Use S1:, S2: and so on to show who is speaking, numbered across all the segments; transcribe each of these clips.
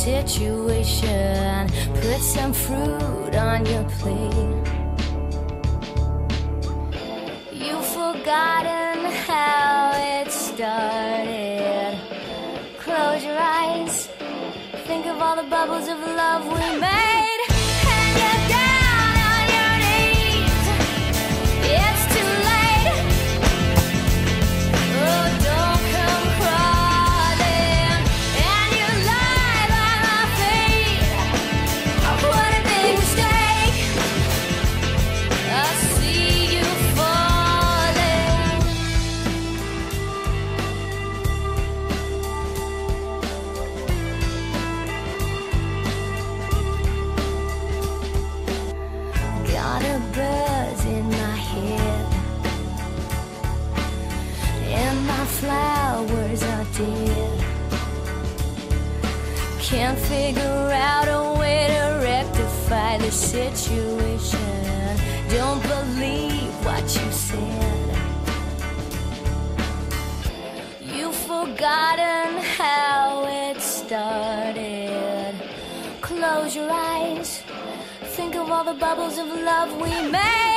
S1: situation. Put some fruit on your plate. You've forgotten how it started. Close your eyes. Think of all the bubbles of love we made. Flowers are dead. Can't figure out a way to rectify the situation. Don't believe what you said. You've forgotten how it started. Close your eyes. Think of all the bubbles of love we made.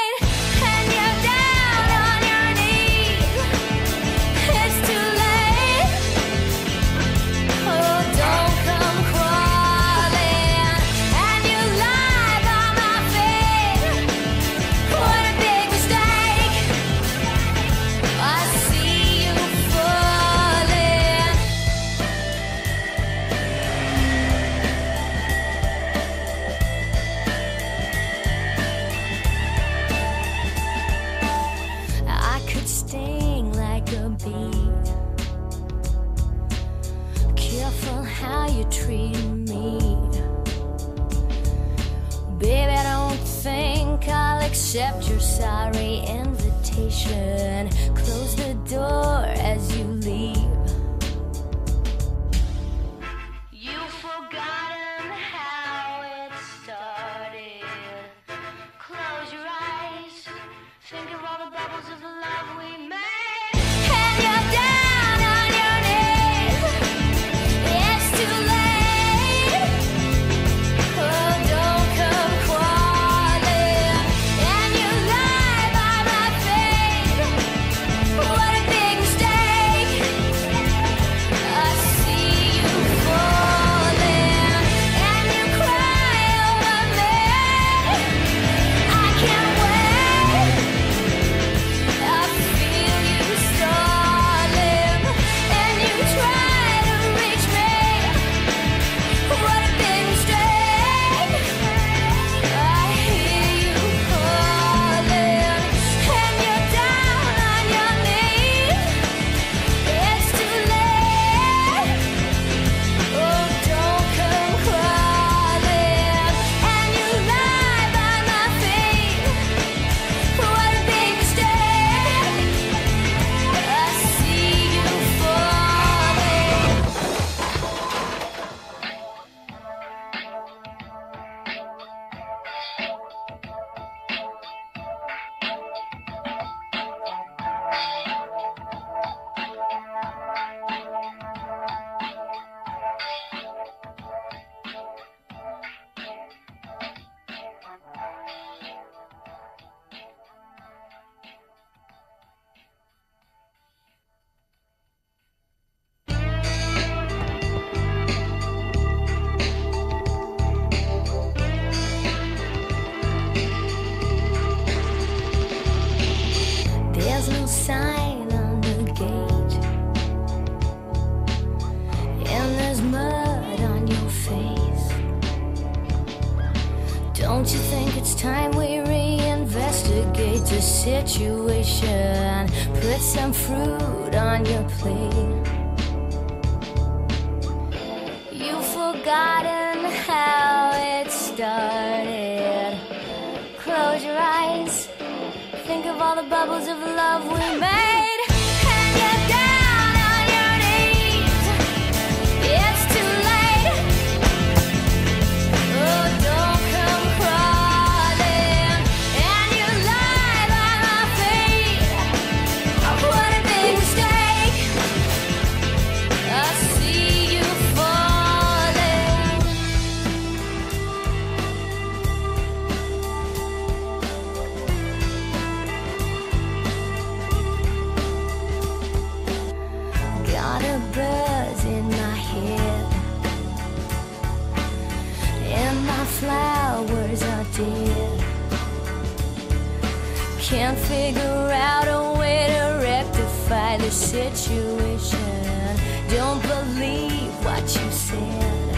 S1: Accept your sorry invitation. Close the door as you leave. You've forgotten how it started. Close your eyes. Think of all the bubbles of love we made. And you're down on your knees. It's too late. Oh, don't come crawling. What a big mistake. I see you falling and you cry over me. I can't wait. I feel you stalling and you try to reach me. What a big mistake. I hear you calling and you're down on your knees. It's too late. Oh, don't come crawling and you lie by my feet. What a big mistake. I see you falling. There's no sign on the gate, and there's mud on your face. Don't you think it's time we reinvestigate the situation? Put some fruit on your plate. You've forgotten how it started. Close your eyes. Think of all the bubbles of love we made. And you're down on your knees. It's too late. Oh, don't come crawling and you lie by my feet. What a big mistake. I see you falling. Can't figure out a way to rectify the situation. Don't believe what you said.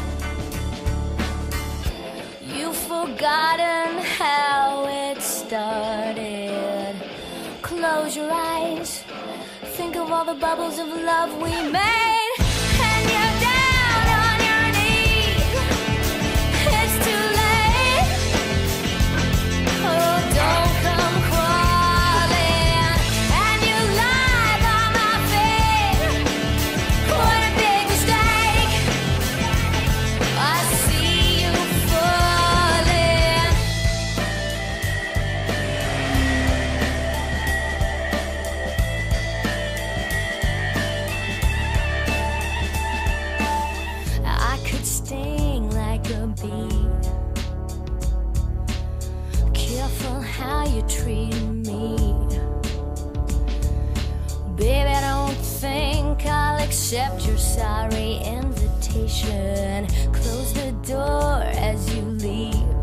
S1: You've forgotten how it started. Close your eyes. Think of all the bubbles of love we made. And you're down on your knees. It's too late. Oh, don't come crawling. And you lie by my feet. What a big mistake. I see you falling. I could sting like a bee. Careful how you treat me. Baby, I don't think I'll accept your sorry invitation. Close the door as you leave.